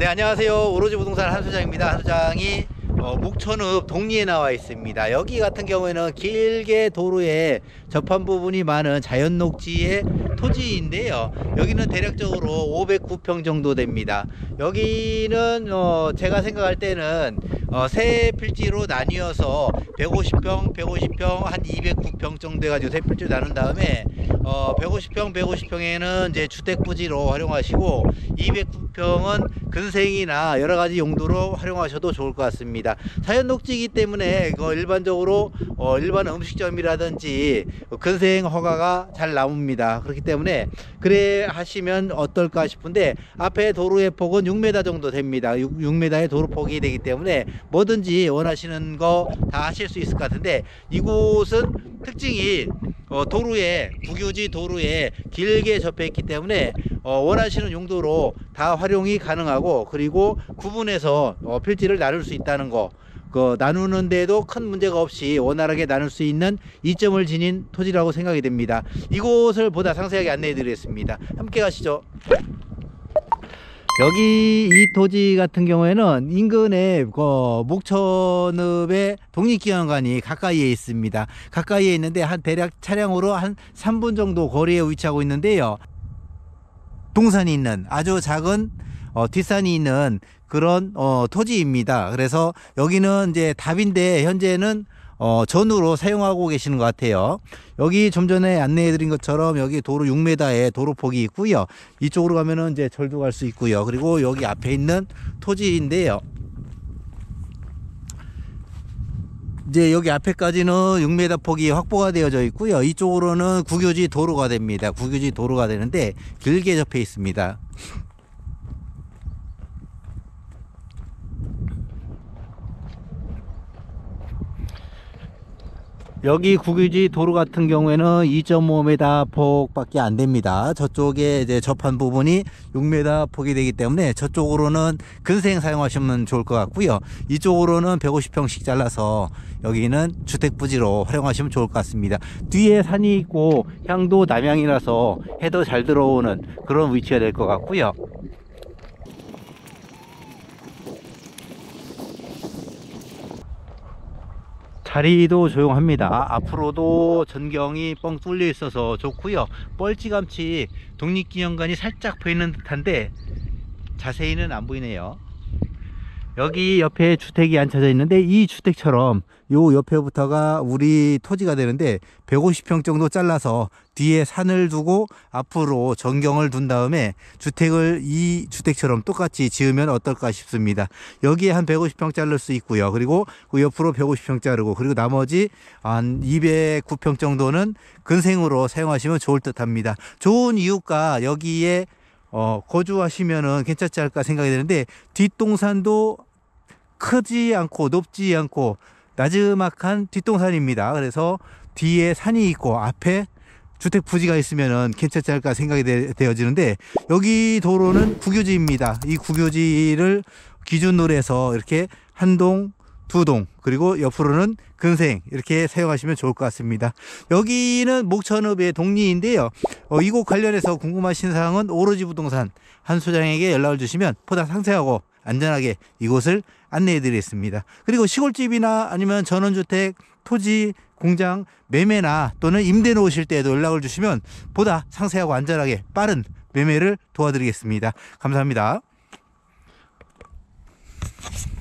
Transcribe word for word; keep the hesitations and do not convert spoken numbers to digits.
네, 안녕하세요. 오로지 부동산 한소장입니다. 한소장이 어, 목천읍 동리에 나와 있습니다. 여기 같은 경우에는 길게 도로에 접한 부분이 많은 자연 녹지의 토지인데요. 여기는 대략적으로 오백구 평 정도 됩니다. 여기는 어, 제가 생각할 때는 어, 세 필지로 나뉘어서 백오십 평, 백오십 평, 한 이백구 평 정도 해가지고 세 필지로 나눈 다음에 어, 백오십 평, 백오십 평에는 이제 주택 부지로 활용하시고 이백구 평은 근생이나 여러 가지 용도로 활용하셔도 좋을 것 같습니다. 자연 녹지이기 때문에 그 일반적으로 어, 일반 음식점이라든지 근생 허가가 잘 나옵니다. 그렇기 때문에 그래 하시면 어떨까 싶은데 앞에 도로의 폭은 육 미터 정도 됩니다. 육 미터의 도로폭이 되기 때문에 뭐든지 원하시는 거 다 하실 수 있을 것 같은데 이곳은 특징이 어, 도로에 국유지 도로에 길게 접해 있기 때문에 어, 원하시는 용도로 다 활용이 가능하고 그리고 구분해서 어, 필지를 나눌 수 있다는 거 그 나누는데도 큰 문제가 없이 원활하게 나눌 수 있는 이점을 지닌 토지라고 생각이 됩니다. 이곳을 보다 상세하게 안내해 드리겠습니다. 함께 가시죠. 여기 이 토지 같은 경우에는 인근에 그 목천읍의 독립기념관이 가까이에 있습니다. 가까이에 있는데 한 대략 차량으로 한 삼 분 정도 거리에 위치하고 있는데요. 동산이 있는 아주 작은 어, 뒷산이 있는 그런 어, 토지입니다. 그래서 여기는 이제 답인데 현재는 어, 전으로 사용하고 계시는 것 같아요. 여기 좀 전에 안내해 드린 것처럼 여기 도로 육 미터의 도로폭이 있고요. 이쪽으로 가면은 이제 절도 갈 수 있고요. 그리고 여기 앞에 있는 토지인데요. 이제 여기 앞에까지는 육 미터 폭이 확보가 되어져 있고요. 이쪽으로는 국유지 도로가 됩니다. 국유지 도로가 되는데 길게 접해 있습니다. 여기 국유지 도로 같은 경우에는 이 점 오 미터 폭밖에 안 됩니다. 저쪽에 이제 접한 부분이 육 미터 폭이 되기 때문에 저쪽으로는 근생 사용하시면 좋을 것 같고요. 이쪽으로는 백오십 평씩 잘라서 여기는 주택 부지로 활용하시면 좋을 것 같습니다. 뒤에 산이 있고 향도 남향이라서 해도 잘 들어오는 그런 위치가 될 것 같고요. 자리도 조용합니다. 앞으로도 전경이 뻥 뚫려 있어서 좋고요. 뻘찌감치 독립기념관이 살짝 보이는 듯한데 자세히는 안 보이네요. 여기 옆에 주택이 앉혀져 있는데 이 주택처럼 요 옆에부터가 우리 토지가 되는데 백오십 평 정도 잘라서 뒤에 산을 두고 앞으로 전경을 둔 다음에 주택을 이 주택처럼 똑같이 지으면 어떨까 싶습니다. 여기에 한 백오십 평 자를 수 있고요. 그리고 그 옆으로 백오십 평 자르고 그리고 나머지 한 이백구 평 정도는 근생으로 사용하시면 좋을 듯 합니다. 좋은 이유가 여기에 어, 거주하시면은 괜찮지 않을까 생각이 되는데 뒷동산도 크지 않고 높지 않고 나지막한 뒷동산입니다. 그래서 뒤에 산이 있고 앞에 주택 부지가 있으면은 괜찮지 않을까 생각이 되, 되어지는데 여기 도로는 국유지입니다. 이 국유지를 기준으로 해서 이렇게 한 동, 두 동 그리고 옆으로는 근생 이렇게 사용하시면 좋을 것 같습니다. 여기는 목천읍의 동리인데요. 어, 이곳 관련해서 궁금하신 사항은 오로지 부동산 한소장에게 연락을 주시면 보다 상세하고 안전하게 이곳을 안내해 드리겠습니다. 그리고 시골집이나 아니면 전원주택, 토지, 공장 매매나 또는 임대 놓으실 때에도 연락을 주시면 보다 상세하고 안전하게 빠른 매매를 도와드리겠습니다. 감사합니다.